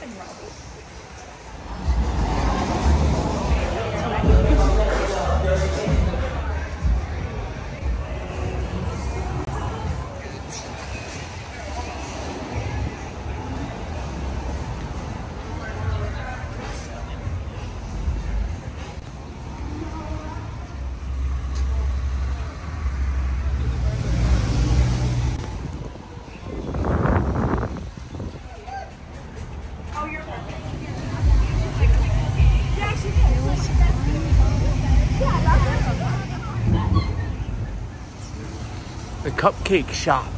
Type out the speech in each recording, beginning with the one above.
The cupcake shop.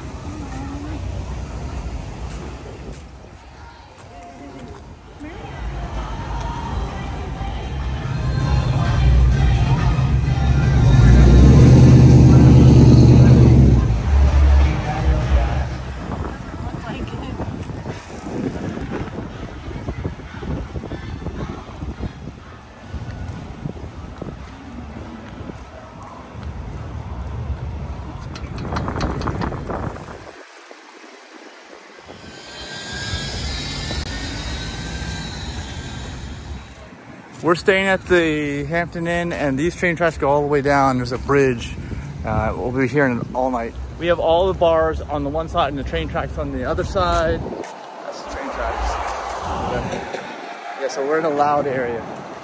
We're staying at the Hampton Inn, and these train tracks go all the way down. There's a bridge. We'll be here all night. We have all the bars on the one side and the train tracks on the other side. That's the train tracks. Yeah, so we're in a loud area.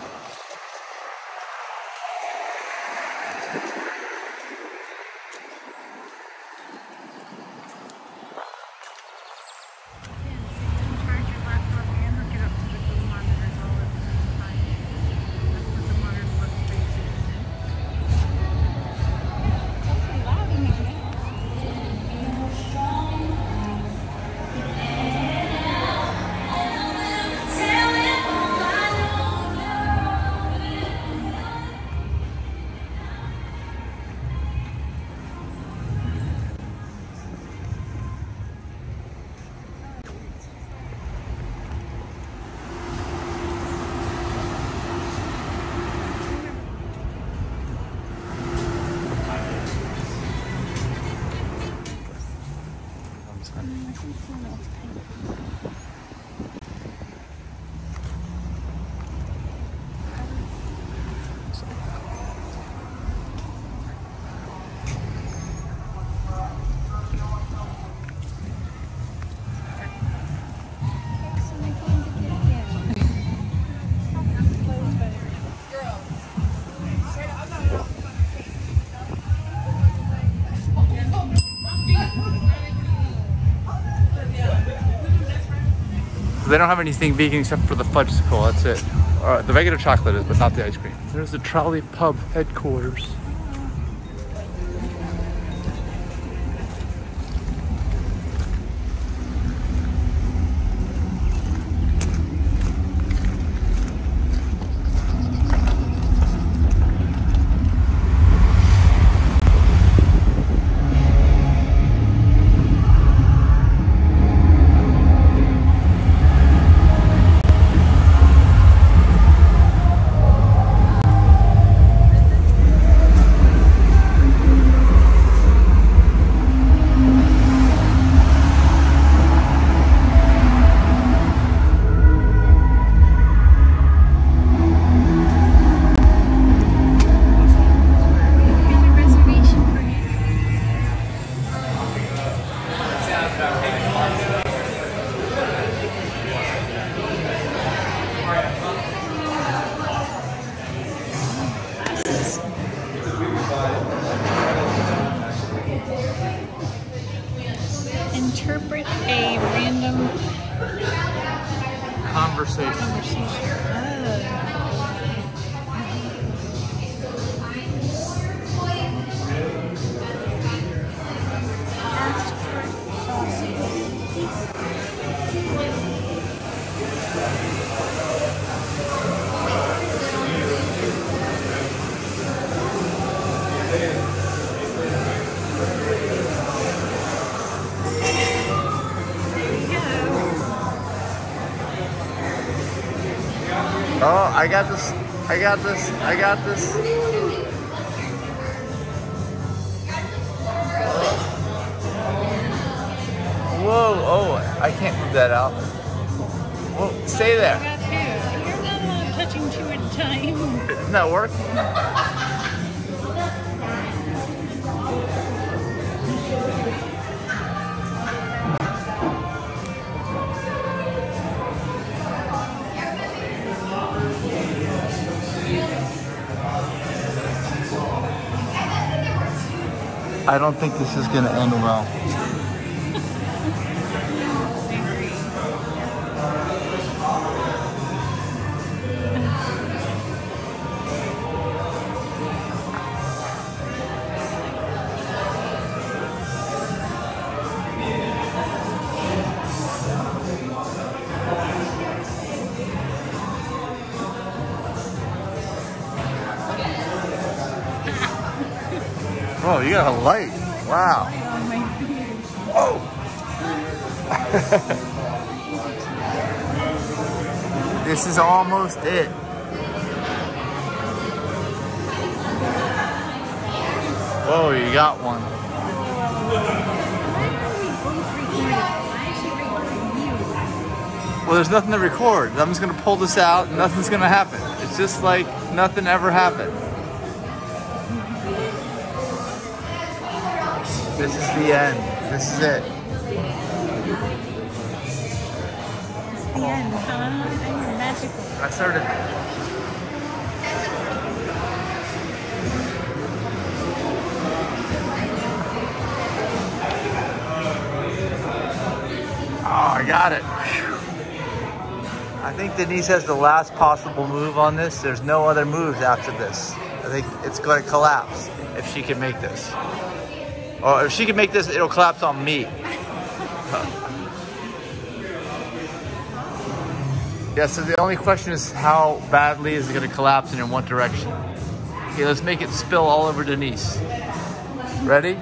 They don't have anything vegan except for the fudgesicle, that's it. The regular chocolate is, but not the ice cream. There's the Trolley Pub headquarters. Interpret a random Conversation. Oh, I got this. I got this. I got this. Whoa, oh, I can't move that out. Well, stay there. I got two. You're not allowed touching two at a time. Doesn't that work? I don't think this is gonna end well. Oh, you got a light. Wow. Oh. This is almost it. Whoa, you got one. Well, there's nothing to record. I'm just gonna pull this out and nothing's gonna happen. It's just like nothing ever happened. This is the end. This is it. It's the end, huh? It's magical. I started. Oh, I got it. I think Denise has the last possible move on this. There's no other moves after this. I think it's going to collapse if she can make this. Or if she can make this, it'll collapse on me. Yeah, so the only question is how badly is it going to collapse and in what direction? Okay, let's make it spill all over Denise. Ready?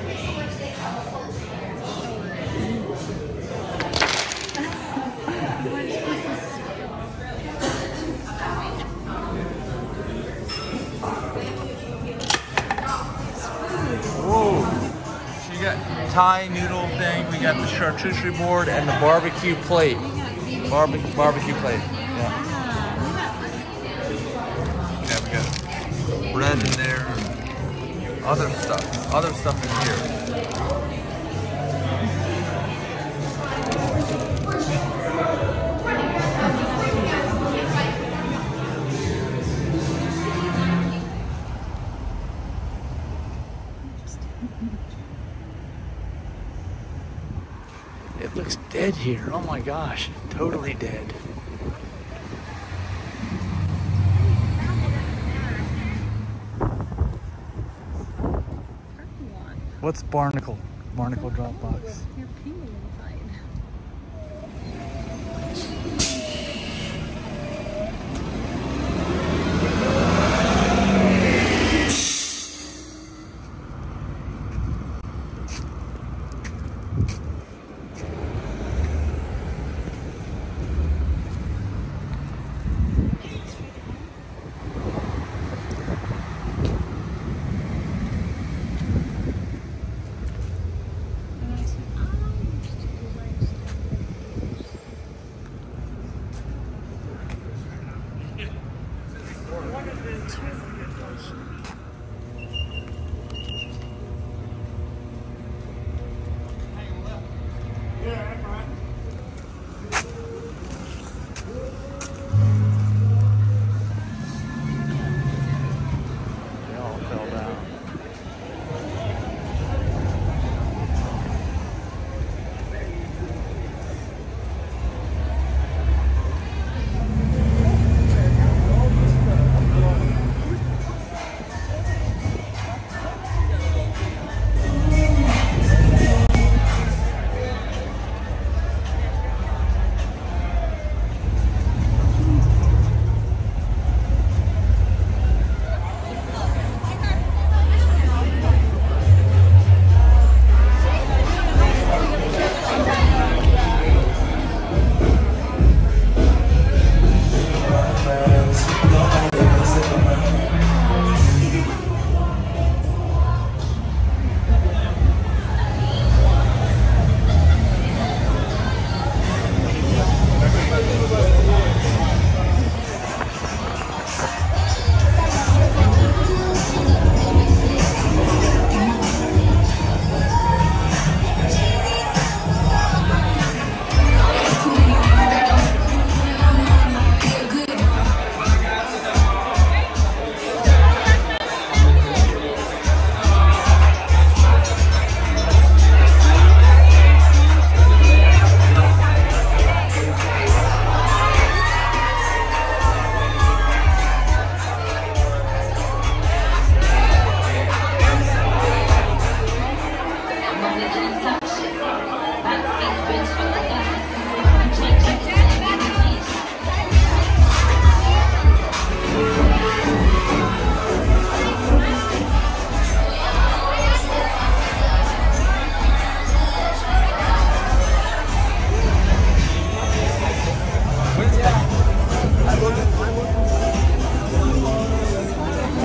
Thai noodle thing. We got the charcuterie board and the barbecue plate. Barbecue plate. Yeah. Yeah, we got bread in there. Other stuff in here. It looks dead here. Oh my gosh, totally dead. What's Barnacle? Barnacle Dropbox. You're painting inside.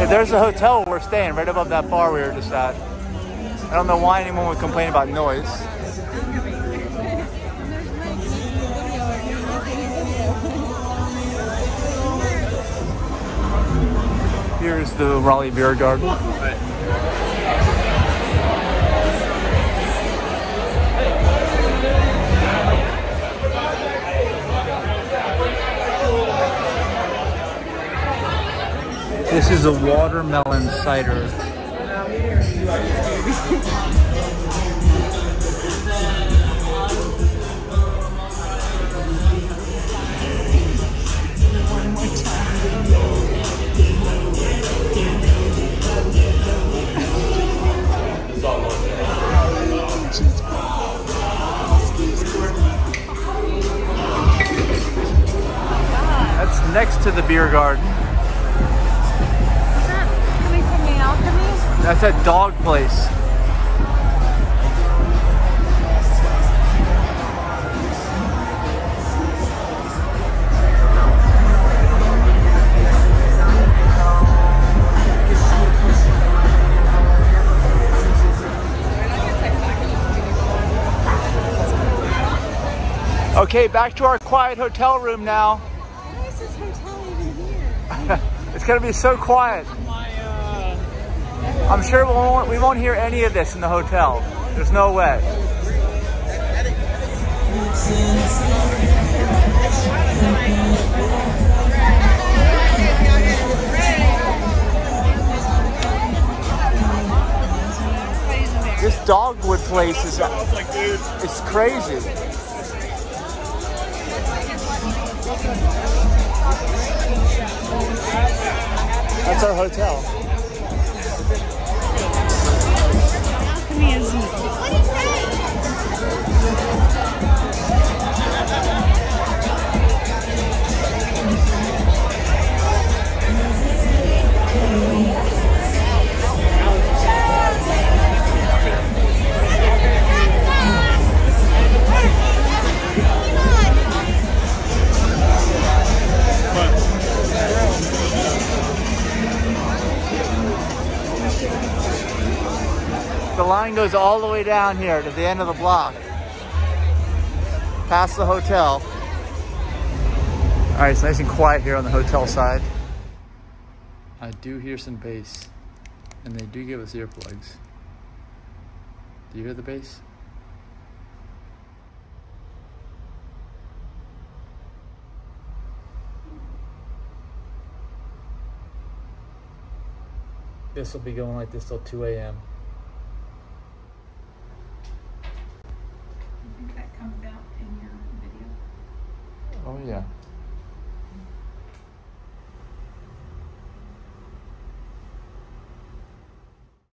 there's a hotel we're staying right above that bar we were just at. I don't know why anyone would complain about noise. Here's the Raleigh Beer Garden. This is a watermelon cider. That's next to the beer garden. That's that dog place. Okay, back to our quiet hotel room now. Why is this hotel even here? It's gonna be so quiet. I'm sure we won't hear any of this in the hotel. There's no way. This dogwood place is it's crazy. That's our hotel. The line goes all the way down here to the end of the block, past the hotel. All right, it's nice and quiet here on the hotel side. I do hear some bass, and they do give us earplugs. Do you hear the bass? This will be going like this till 2 a.m. That comes out in your video. Oh yeah.